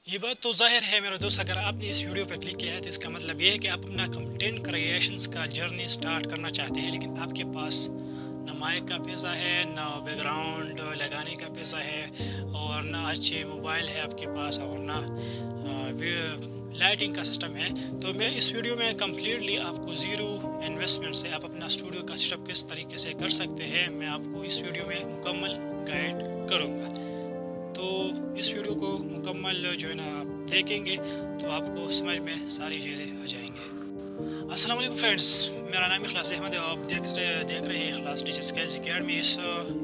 ये बात तो ज़ाहिर है मेरे दोस्त, अगर आपने इस वीडियो पर क्लिक किया है तो इसका मतलब ये है कि आप अपना कंटेंट क्रिएशंस का जर्नी स्टार्ट करना चाहते हैं, लेकिन आपके पास ना माइक का पैसा है, ना बैकग्राउंड लगाने का पैसा है, और ना अच्छे मोबाइल है आपके पास, और ना लाइटिंग का सिस्टम है। तो मैं इस वीडियो में कम्प्लीटली आपको ज़ीरो इन्वेस्टमेंट से आप अपना स्टूडियो का सेटअप किस तरीके से कर सकते हैं, मैं आपको इस वीडियो में मुकम्मल गाइड करूँगा। तो इस वीडियो को मुकम्मल जो है ना आप देखेंगे तो आपको समझ में सारी चीज़ें आ जाएंगी। अस्सलाम वालेकुम फ्रेंड्स, मेरा नाम इखलास अहमद है। आप देख रहे हैं इखलास टीचर स्किल्स अकेडमी। इस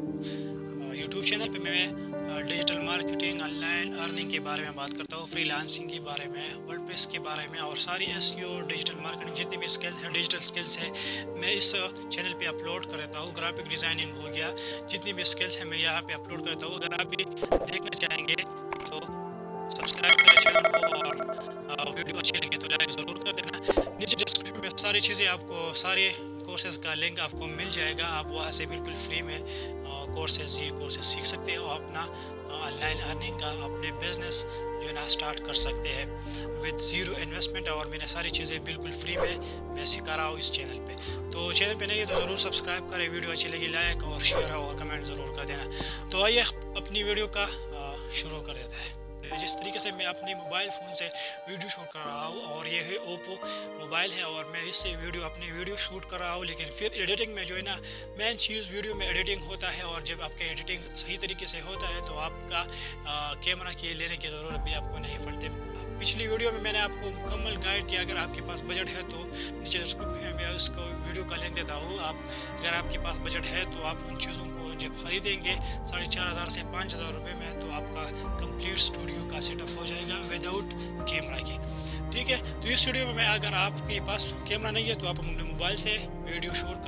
यूट्यूब चैनल पे मैं डिजिटल मार्केटिंग, ऑनलाइन अर्निंग के बारे में बात करता हूँ, फ्रीलांसिंग के बारे में, वर्डप्रेस के बारे में, और सारी एसईओ, डिजिटल मार्केटिंग जितनी भी स्किल्स हैं, डिजिटल स्किल्स हैं, मैं इस चैनल पे अपलोड कर देता हूँ। ग्राफिक डिज़ाइनिंग हो गया, जितनी भी स्किल्स हैं मैं यहाँ पे अपलोड करता हूँ। अगर आप भी देखना चाहेंगे तो सब्सक्राइब करें चैनल को, और वीडियो अच्छी लगे तो लाइक ज़रूर कर देना। नीचे डिस्क्रिप्शन में सारी चीज़ें आपको, सारे कोर्सेज़ का लिंक आपको मिल जाएगा। आप वहाँ से बिल्कुल फ्री में कोर्सेज सीख सकते हो, अपना ऑनलाइन अर्निंग का, अपने बिजनेस जो है ना स्टार्ट कर सकते हैं विद ज़ीरो इन्वेस्टमेंट। और मैंने सारी चीज़ें बिल्कुल फ्री में मैं सिखा रहा हूँ इस चैनल पे। तो चैनल पे नहीं है तो ज़रूर सब्सक्राइब करें, वीडियो अच्छी लगी लाइक और शेयर और कमेंट ज़रूर कर देना। तो आइए अपनी वीडियो का शुरू कर देता है। जिस तरीके से मैं अपने मोबाइल फ़ोन से वीडियो शूट कर रहा हूँ, और ये है ओप्पो मोबाइल है, और मैं इससे अपनी वीडियो शूट कर रहा हूँ, लेकिन फिर एडिटिंग में जो है ना मेन चीज़ वीडियो में एडिटिंग होता है। और जब आपके एडिटिंग सही तरीके से होता है तो आपका कैमरा की लेने की ज़रूरत भी आपको नहीं पड़ती। पिछली वीडियो में मैंने आपको मुकम्मल गाइड किया। अगर आपके पास बजट है तो नीचे डिस्क्रिप्शन में उसको वीडियो का लिंक देता हूँ। आप अगर आपके पास बजट है तो आप उन चीज़ों को जब ख़रीदेंगे 4,500 से 5,000 रुपये में, तो आपका कंप्लीट स्टूडियो का सेटअप हो जाएगा विदाउट कैमरा के। ठीक है, तो इस वीडियो में अगर आपके पास कैमरा नहीं है तो आप अपने मोबाइल से वीडियो शूट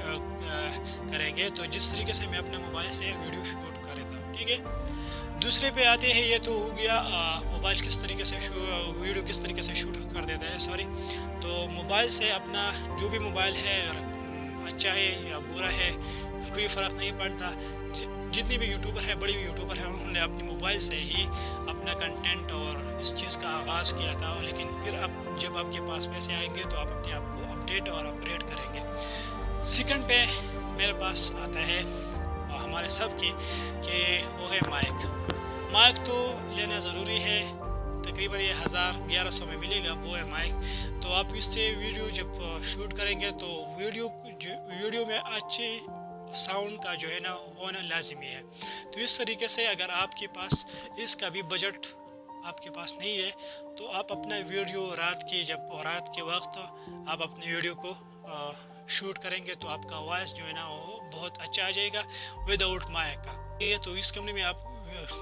करेंगे। तो जिस तरीके से मैं अपने मोबाइल से वीडियो शूट कर रहा हूँ, ठीक है। दूसरे पे आते हैं, ये तो हो गया मोबाइल किस तरीके से वीडियो किस तरीके से शूट कर देता है, सॉरी। तो मोबाइल से अपना जो भी मोबाइल है, अच्छा है या बुरा है, कोई फ़र्क नहीं पड़ता। जितनी भी यूट्यूबर है, बड़ी यूट्यूबर है, उन्होंने अपने मोबाइल से ही अपना कंटेंट और इस चीज़ का आगाज़ किया था, लेकिन फिर अब जब आपके पास पैसे आएंगे तो आप अपने आप को अपडेट और अपग्रेड करेंगे। सेकंड पे मेरे पास आता है हमारे सब की कि वो है माइक तो लेना ज़रूरी है। तकरीबन ये 1,000-1,100 में मिलेगा, वो है माइक। तो आप इससे वीडियो जब शूट करेंगे तो वीडियो में अच्छे साउंड का जो है ना होना लाजिमी है। तो इस तरीके से अगर आपके पास इसका भी बजट आपके पास नहीं है तो आप अपना वीडियो रात के वक्त आप अपने वीडियो को शूट करेंगे तो आपका वॉइस जो है ना वो बहुत अच्छा आ जाएगा विदाउट माइक का। ये तो इस कैमरे में आप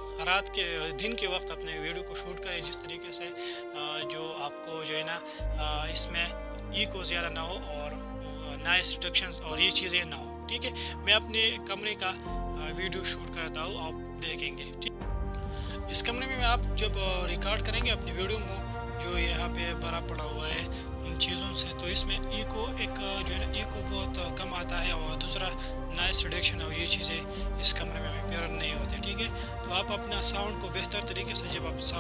दिन के वक्त अपने वीडियो को शूट करें जिस तरीके से जो आपको जो है ना इसमें इको ज़्यादा ना हो और नॉइस रिडक्शंस और ये चीज़ें ना हो। ठीक है, मैं अपने कमरे का वीडियो शूट करता हूँ, आप देखेंगे। ठीक, इस कमरे में आप जब रिकॉर्ड करेंगे अपनी वीडियो को, जो यहाँ पे भरा पड़ा हुआ है इन चीज़ों से, तो इसमें इको जो है ना इको बहुत कम आता है, और दूसरा नॉइस रिडक्शन और ये चीज़ें इस कमरे में अपेयर नहीं होती। ठीक है, तो आप अपना साउंड को बेहतर तरीके से जब आप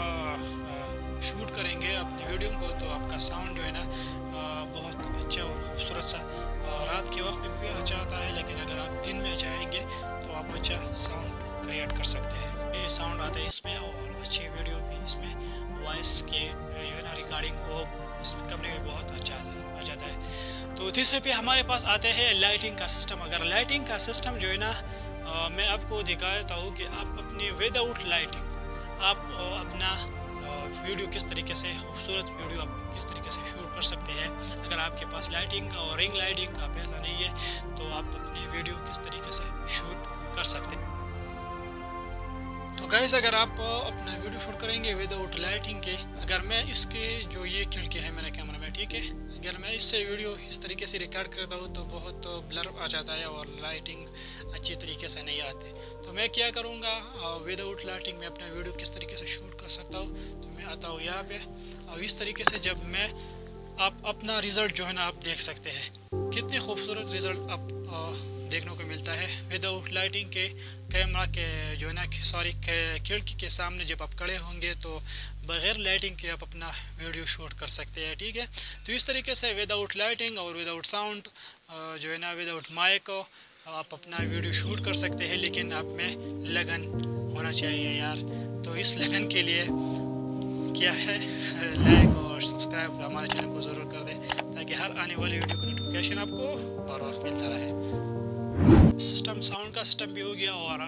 शूट करेंगे अपनी वीडियो को, तो आपका साउंड जो है ना बहुत अच्छा और खूबसूरत सा रात के वक्त में भी अच्छा आता है, लेकिन अगर आप दिन में जाएंगे तो आप अच्छा साउंड क्रिएट कर सकते हैं। ये साउंड आता है इसमें, और अच्छी वीडियो भी इसमें वॉइस के जो है ना रिकॉर्डिंग वो इस कमरे में बहुत अच्छा आ जाता है। तो तीसरे पे हमारे पास आते हैं लाइटिंग का सिस्टम। अगर लाइटिंग का सिस्टम जो है ना मैं आपको दिखाता हूँ कि आप अपनी विदाउट लाइटिंग आप अपना वीडियो किस तरीके से, खूबसूरत वीडियो आप किस तरीके से शूट कर सकते हैं। अगर आपके पास लाइटिंग का और रिंग लाइटिंग का पैसा नहीं है तो आप अपनी वीडियो किस तरीके से शूट कर सकते हैं। तो गाइस, अगर आप अपना वीडियो शूट करेंगे विदाउट लाइटिंग के, अगर मैं इसके जो ये खिड़की है मेरे कैमरा में, ठीक है, अगर मैं इससे वीडियो इस तरीके से रिकॉर्ड करता हूँ तो बहुत ब्लर आ जाता है और लाइटिंग अच्छी तरीके से नहीं आती। तो मैं क्या करूँगा, विदाउट लाइटिंग में अपना वीडियो किस तरीके से शूट कर सकता हूँ। तो मैं आता हूँ यहाँ पे, और इस तरीके से जब मैं आप अपना रिज़ल्ट जो है ना आप देख सकते हैं, कितने खूबसूरत रिज़ल्ट आप देखने को मिलता है। विदाउट लाइटिंग के कैमरा के जो है ना खिड़की के सामने जब आप खड़े होंगे तो बग़ैर लाइटिंग के आप अपना वीडियो शूट कर सकते हैं, ठीक है। तो इस तरीके से विदाउट लाइटिंग और विदाउट साउंड जो है ना विदाउट माइक आप अपना वीडियो शूट कर सकते हैं, लेकिन आप में लगन होना चाहिए यार। तो इस लगन के लिए क्या है, लाइक और सब्सक्राइब हमारे चैनल को ज़रूर कर दें ताकि हर आने वाली वीडियो का नोटिफिकेशन आपको बार बार मिलता रहे। सिस्टम साउंड का सिस्टम भी हो गया और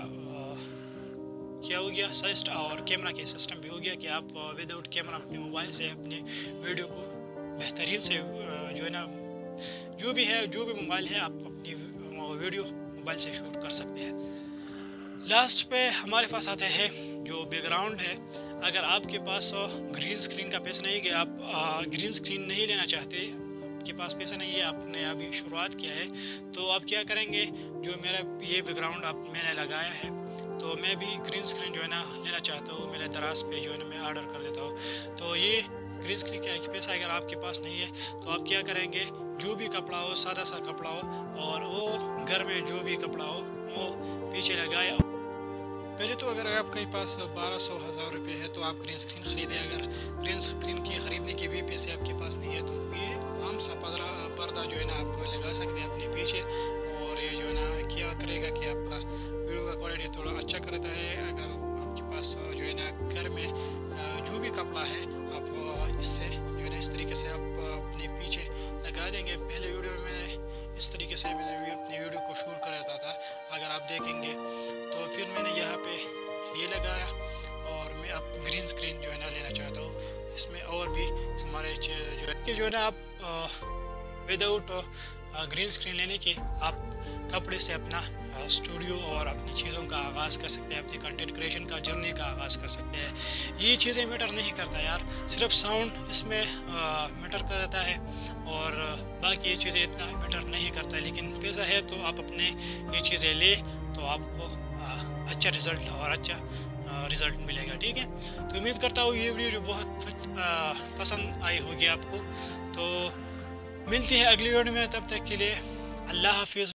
क्या हो गया सिस्टम और कैमरा के सिस्टम भी हो गया कि आप विदाउट कैमरा अपने मोबाइल से अपने वीडियो को बेहतरीन से जो है ना जो भी मोबाइल है आप अपनी वीडियो मोबाइल से शूट कर सकते हैं। लास्ट पे हमारे पास आता है जो बैकग्राउंड है। अगर आपके पास ग्रीन स्क्रीन का पैसा नहीं है कि आप ग्रीन स्क्रीन नहीं लेना चाहते, आपके पास पैसा नहीं है, आपने अभी शुरुआत किया है, तो आप क्या करेंगे, जो मेरा ये बैकग्राउंड मैंने लगाया है तो मैं भी ग्रीन स्क्रीन जो है ना लेना चाहता हूँ, मेरे दराज पे जो है ना मैं ऑर्डर कर देता हूँ। तो ये ग्रीन स्क्रीन का पैसा अगर आपके पास नहीं है तो आप क्या करेंगे, जो भी कपड़ा हो, सादा सा कपड़ा हो और वो घर में जो भी कपड़ा हो वो पीछे लगाए। पहले तो अगर आपके पास 1200-1000 रुपये है तो आप ग्रीन स्क्रीन ख़रीदें। अगर ग्रीन स्क्रीन की ख़रीदने के भी पैसे आपके पास नहीं है तो ये आम सा पर्दा जो है ना आप लगा सकते हैं अपने पीछे, और ये जो है ना क्या करेगा कि आपका वीडियो का क्वालिटी थोड़ा अच्छा करता है। अगर आपके पास जो है ना घर में जो भी कपड़ा है आप इससे जो है ना इस तरीके से आप अपने पीछे लगा देंगे। पहले वीडियो में मैंने इस तरीके से अपनी वीडियो को शूट कर रहता था, अगर आप देखेंगे तो फिर मैंने यहाँ पे ये लगाया और मैं अब ग्रीन स्क्रीन जो है ना लेना चाहता हूँ। इसमें और भी हमारे जो है ना आप विदाउट ग्रीन स्क्रीन लेने के आप कपड़े से अपना स्टूडियो और अपनी चीज़ों का आगाज़ कर सकते हैं, अपनी कंटेंट क्रिएशन का जर्नी का आगाज़ कर सकते हैं। ये चीज़ें मैटर नहीं करता यार, सिर्फ साउंड इसमें मैटर करता है और बाकी ये चीज़ें इतना मैटर नहीं करता है। लेकिन पैसा है तो आप अपने ये चीज़ें ले तो आपको अच्छा रिज़ल्ट और अच्छा रिज़ल्ट मिलेगा, ठीक है। तो उम्मीद करता हूँ ये वीडियो बहुत पसंद आई होगी आपको। तो मिलती है अगली वीडियो में, तब तक के लिए अल्लाह हाफिज़।